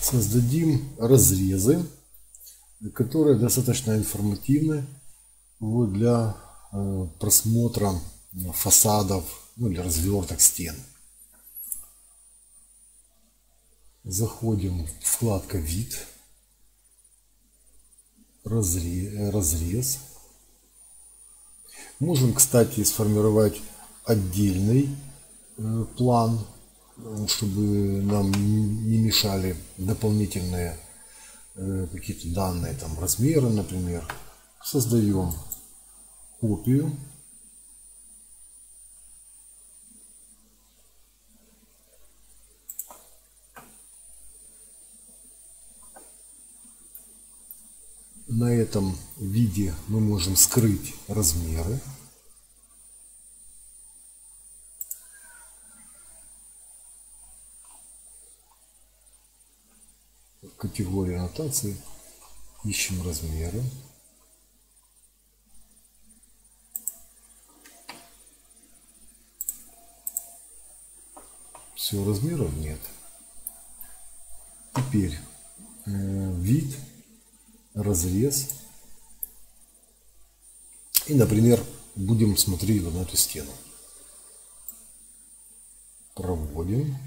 Создадим разрезы, которые достаточно информативны вот, для просмотра фасадов, ну, или разверток стен. Заходим в вкладку «Вид», «Разрез». Можем, кстати, сформировать отдельный план, чтобы нам не мешали дополнительные какие-то данные, там размеры, например. Создаем копию. На этом виде мы можем скрыть размеры. В категории аннотации ищем размеры. Все, размеров нет. Теперь вид, разрез. И, например, будем смотреть вот на эту стену. Проводим.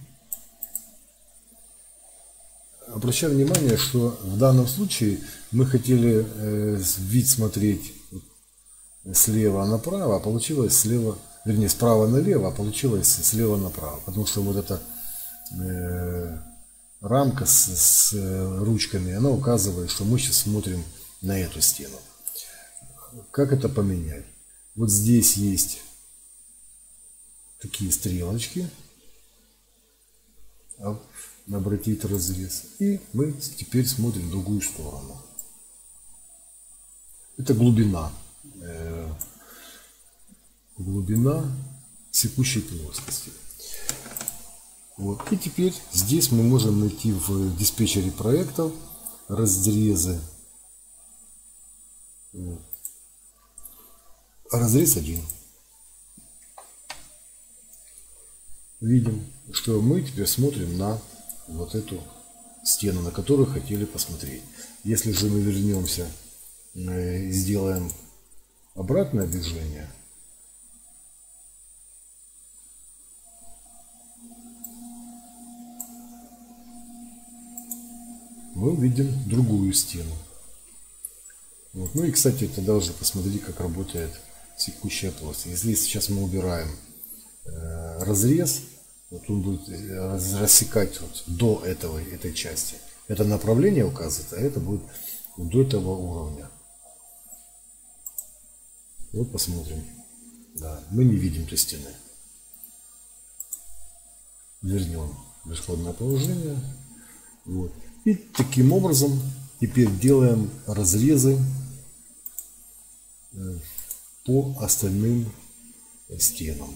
Обращаю внимание, что в данном случае мы хотели вид смотреть слева направо, а получилось слева, вернее, справа налево, а получилось слева направо. Потому что вот эта рамка с ручками, она указывает, что мы сейчас смотрим на эту стену. Как это поменять? Вот здесь есть такие стрелочки. Обратить разрез. И мы теперь смотрим в другую сторону. Это глубина. Глубина секущей плоскости. Вот. И теперь здесь мы можем найти в диспетчере проектов разрезы. Разрез 1. Видим, что мы теперь смотрим на вот эту стену, на которую хотели посмотреть. Если же мы вернемся и сделаем обратное движение, мы увидим другую стену. Вот. Ну и, кстати, тогда уже посмотрите, как работает секущая плоскость. Если сейчас мы убираем разрез, вот он будет рассекать вот до этой части. Это направление указывает, а это будет до этого уровня. Вот посмотрим. Да, мы не видим той стены. Вернем в исходное положение. Вот. И таким образом теперь делаем разрезы по остальным стенам.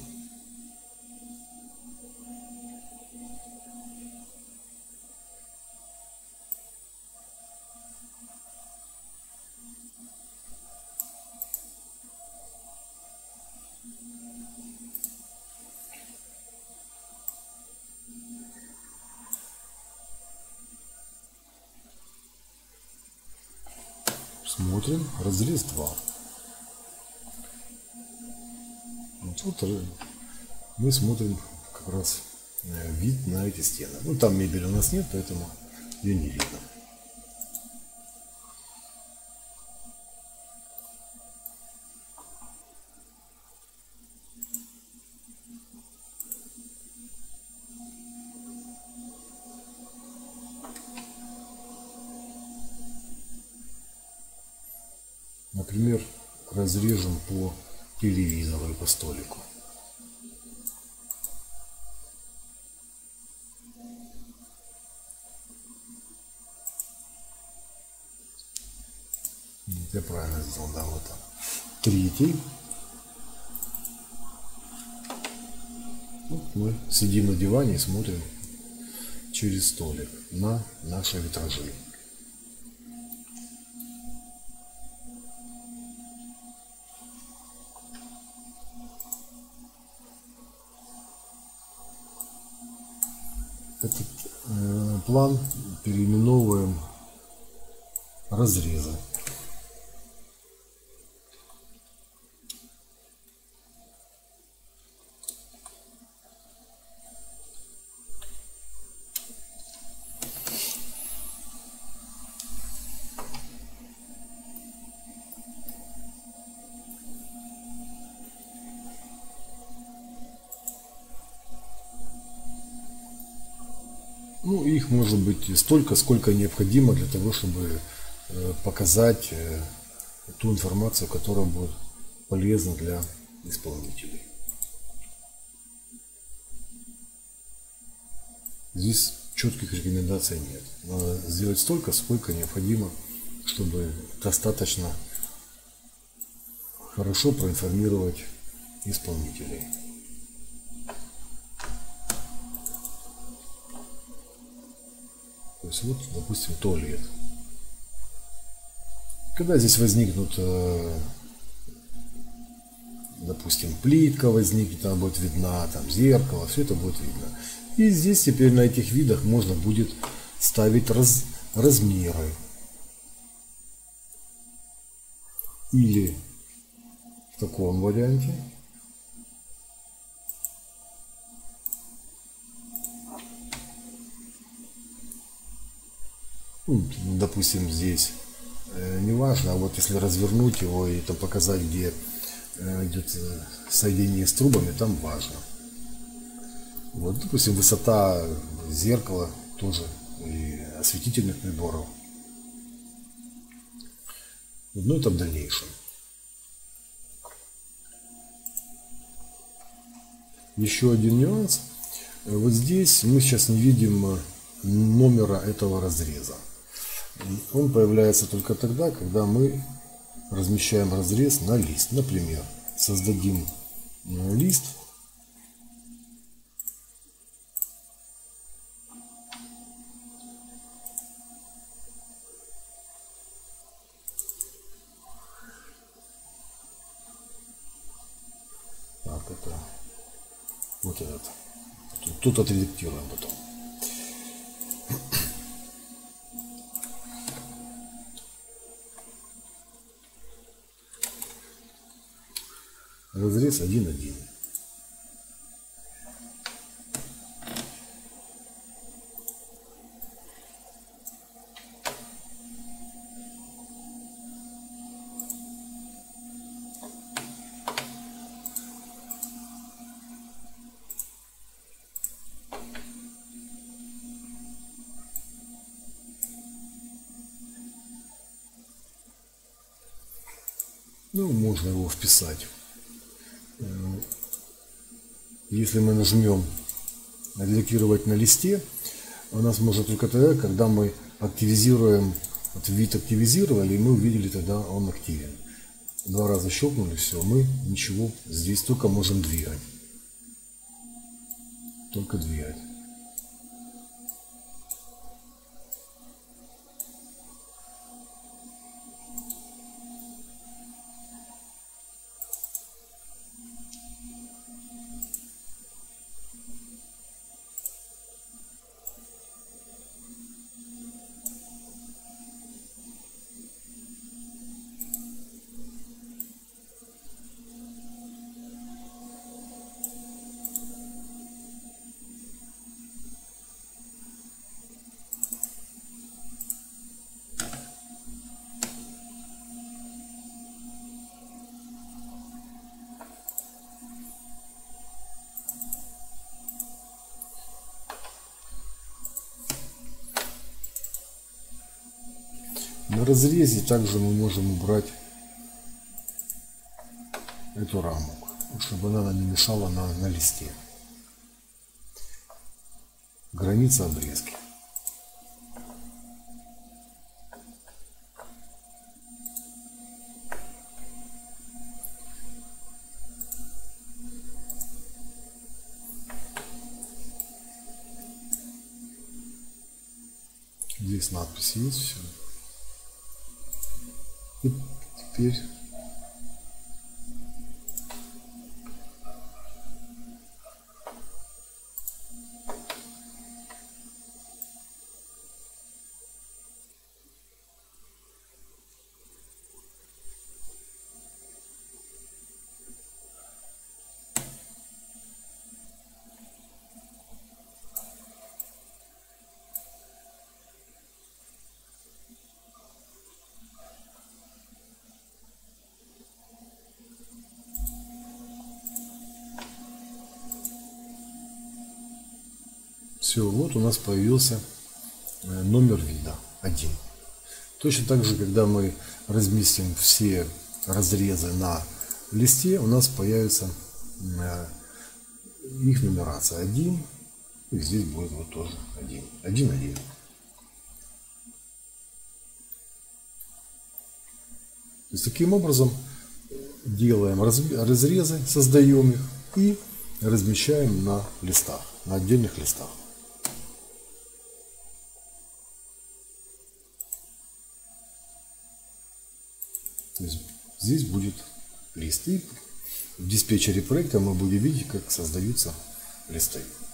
Смотрим, разрез 2. Вот тут мы смотрим как раз вид на эти стены. Ну, там мебели у нас нет, поэтому ее не видно. Например, разрежем по телевизору и по столику. Я правильно сделал, да, вот он. Третий. Вот мы сидим на диване и смотрим через столик на наши витражи. Этот план переименовываем разрезы. Ну, их может быть столько, сколько необходимо для того, чтобы показать ту информацию, которая будет полезна для исполнителей. Здесь четких рекомендаций нет. Надо сделать столько, сколько необходимо, чтобы достаточно хорошо проинформировать исполнителей. То есть вот, допустим, туалет. Когда здесь возникнут, допустим, плитка возникнет, она будет видна, там зеркало, все это будет видно. И здесь теперь на этих видах можно будет ставить размеры. Или в таком варианте. Ну, допустим, здесь неважно, а вот если развернуть его и там показать, где идет соединение с трубами, там важно. Вот, допустим, высота зеркала тоже и осветительных приборов. Но это в дальнейшем. Еще один нюанс. Вот здесь мы сейчас не видим номера этого разреза. Он появляется только тогда, когда мы размещаем разрез на лист. Например, создадим лист. Так, это вот этот. Тут отредактируем потом. Разрез 1,1. Ну, можно его вписать. Если мы нажмем «Редактировать на листе», у нас можно только тогда, когда мы активизируем, вот вид активизировали, и мы увидели, тогда он активен. Два раза щелкнули, все, мы ничего здесь только можем двигать. Только двигать. На разрезе также мы можем убрать эту раму, чтобы она не мешала на листе. Граница обрезки. Здесь надпись есть, все. И теперь Все, вот у нас появился номер вида 1. Точно так же, когда мы разместим все разрезы на листе, у нас появится их нумерация 1. И здесь будет вот тоже 1. 1, 1. То есть таким образом делаем разрезы, создаем их и размещаем на листах, на отдельных листах. То есть здесь будет лист. И в диспетчере проекта мы будем видеть, как создаются листы.